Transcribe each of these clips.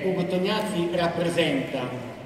Ugo Tognazzi rappresenta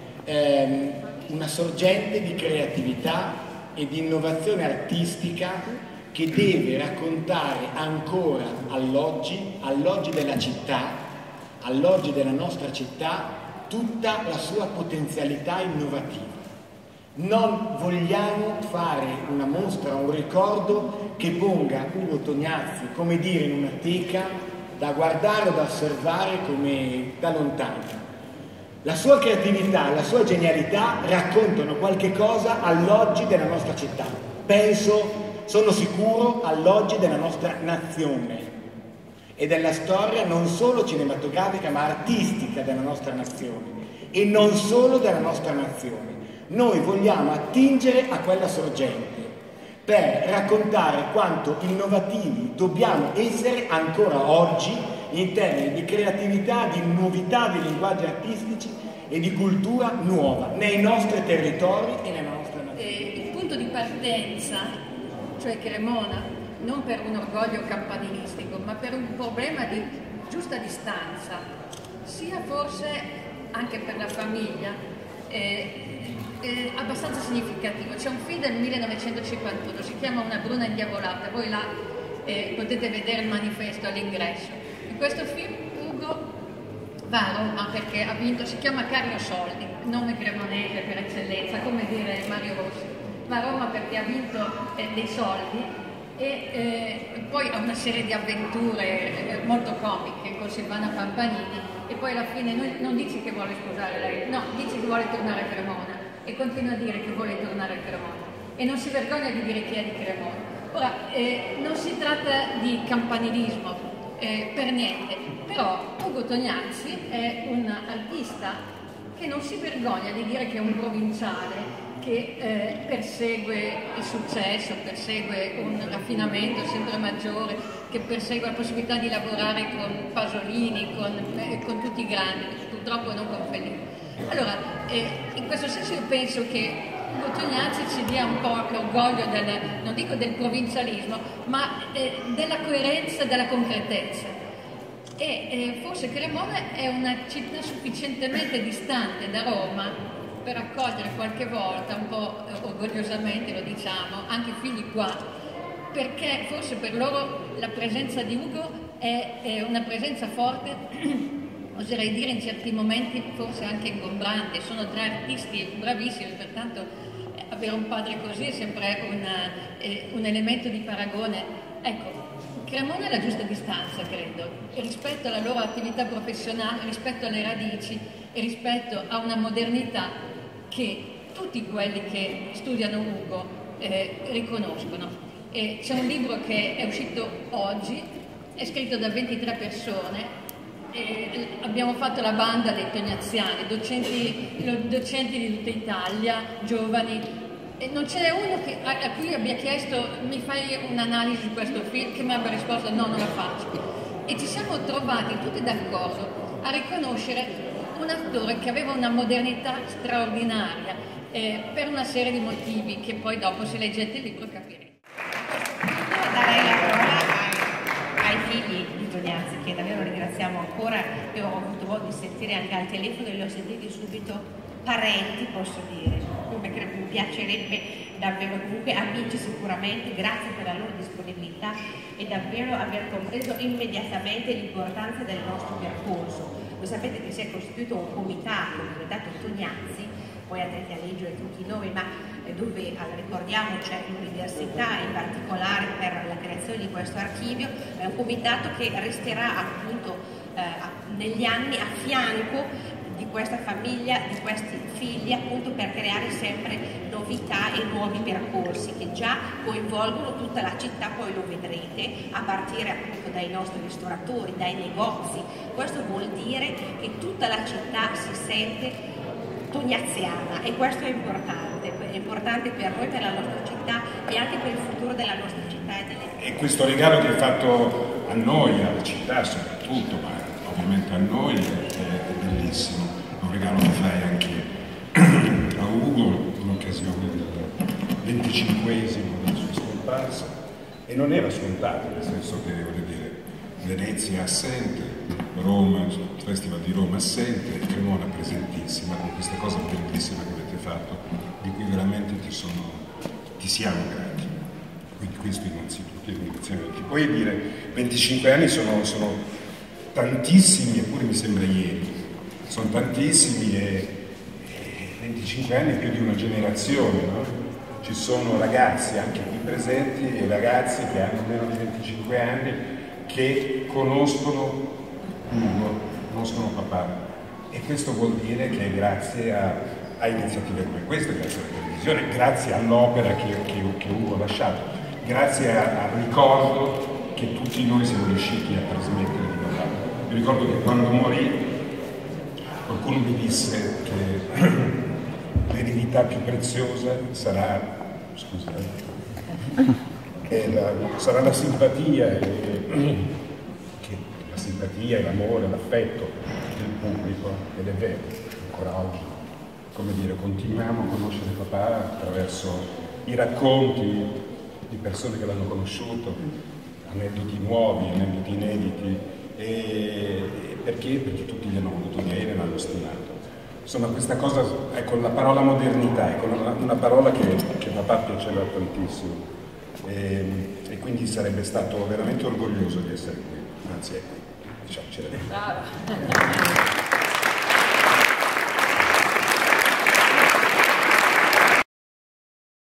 una sorgente di creatività e di innovazione artistica che deve raccontare ancora all'oggi della città, all'oggi della nostra città, tutta la sua potenzialità innovativa. Non vogliamo fare una mostra, un ricordo che ponga Ugo Tognazzi, come dire, in una teca da guardare o da osservare come da lontano. La sua creatività, la sua genialità raccontano qualche cosa all'oggi della nostra città. Penso, sono sicuro, all'oggi della nostra nazione e della storia non solo cinematografica ma artistica della nostra nazione e non solo della nostra nazione. Noi vogliamo attingere a quella sorgente per raccontare quanto innovativi dobbiamo essere ancora oggi in termini di creatività, di novità di linguaggi artistici e di cultura nuova nei nostri territori e nella nostra nazione. Il punto di partenza, cioè Cremona, non per un orgoglio campanilistico, ma per un problema di giusta distanza, sia forse anche per la famiglia, abbastanza significativo. C'è un film del 1951, si chiama Una bruna indiavolata, voi là potete vedere il manifesto all'ingresso. In questo film Ugo va a Roma perché ha vinto, si chiama Cario Soldi, nome cremonese per eccellenza, come dire Mario Rossi. Va a Roma perché ha vinto dei soldi e poi ha una serie di avventure molto comiche con Silvana Pampanini e poi alla fine non dice che vuole sposare lei, no, dice che vuole tornare a Cremona e continua a dire che vuole tornare a Cremona e non si vergogna di dire che è di Cremona. Ora, non si tratta di campanilismo per niente, però Ugo Tognazzi è un artista che non si vergogna di dire che è un provinciale che persegue il successo, persegue un raffinamento sempre maggiore, che persegue la possibilità di lavorare con Pasolini, con tutti i grandi, purtroppo non con Fellini. Allora, in questo senso io penso che Ugo Tognazzi ci dia un po' l'orgoglio non dico del provincialismo, ma della coerenza e della concretezza. E forse Cremona è una città sufficientemente distante da Roma per accogliere qualche volta, un po' orgogliosamente lo diciamo, anche figli qua, perché forse per loro la presenza di Ugo è una presenza forte, oserei dire in certi momenti forse anche ingombrante. Sono tre artisti bravissimi, pertanto avere un padre così è sempre un elemento di paragone. Ecco, Cremona è la giusta distanza, credo, e rispetto alla loro attività professionale, rispetto alle radici e rispetto a una modernità che tutti quelli che studiano Ugo riconoscono. C'è un libro che è uscito oggi, è scritto da 23 persone, abbiamo fatto la banda dei tognazziani, docenti di tutta Italia, giovani, e non ce n'è uno a cui abbia chiesto mi fai un'analisi su questo film, che mi abbia risposto no, non la faccio. E ci siamo trovati tutti d'accordo a riconoscere un attore che aveva una modernità straordinaria per una serie di motivi che poi dopo, se leggete il libro, capirete. Darei la parola ai figli di Tognazzi, che davvero ringraziamo ancora. Io ho avuto modo di sentire anche al telefono e li ho sentiti subito parenti, posso dire, perché mi piacerebbe davvero, comunque amici sicuramente, grazie per la loro disponibilità e davvero aver compreso immediatamente l'importanza del nostro percorso. Voi sapete che si è costituito un comitato, il comitato Tognazzi, poi andrete a leggere tutti i nomi, ma dove, ricordiamo, c'è l'università in particolare per la creazione di questo archivio, è un comitato che resterà appunto negli anni a fianco di questa famiglia, di questi figli, appunto per creare sempre novità e nuovi percorsi che già coinvolgono tutta la città, poi lo vedrete, a partire appunto dai nostri ristoratori, dai negozi. Questo vuol dire che tutta la città si sente tognazziana e questo è importante per noi, per la nostra città e anche per il futuro della nostra città e questo regalo che hai fatto a noi, alla città soprattutto, ma ovviamente a noi è bellissimo. È un regalo che fai anche a Ugo in occasione del 25esimo della sua scomparsa e non era scontato, nel senso che, voglio dire, Venezia assente, Roma, il Festival di Roma assente, e Cremona presentissima, con questa cosa bellissima che avete fatto, di cui veramente ti siamo grati. Quindi questo innanzitutto, i ringraziamenti. Poi dire, 25 anni sono tantissimi, eppure mi sembra ieri, sono tantissimi e 25 anni è più di una generazione, no? Ci sono ragazzi anche qui presenti e ragazzi che hanno meno di 25 anni che conoscono Ugo, conoscono papà, e questo vuol dire che grazie a iniziative come queste, grazie alla televisione, grazie all'opera che Ugo ha lasciato, grazie al ricordo che tutti noi siamo riusciti a trasmettere di papà. Io ricordo che quando morì qualcuno mi disse che l'eredità più preziosa sarà, sarà la simpatia, la simpatia, l'amore, l'affetto del pubblico, ed è vero, ancora oggi, come dire, continuiamo a conoscere papà attraverso i racconti di persone che l'hanno conosciuto, aneddoti nuovi, aneddoti inediti, perché tutti gli hanno voluto bene e l'hanno stimato. Insomma, questa cosa, ecco, la parola modernità, ecco, una parola che papà piaceva tantissimo, e quindi sarebbe stato veramente orgoglioso di essere qui, anzi è qui, diciamoci la verità.